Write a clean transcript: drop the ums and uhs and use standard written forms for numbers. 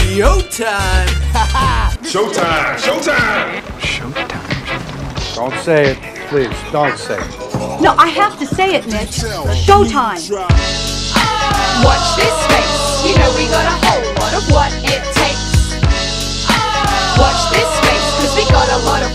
Showtime! Showtime! Showtime! Showtime. Don't say it, please. Don't say it. No, I have to say it, Mitch. Showtime. Watch this space. You know we got a whole lot of what it takes. Watch this space, cause we got a lot of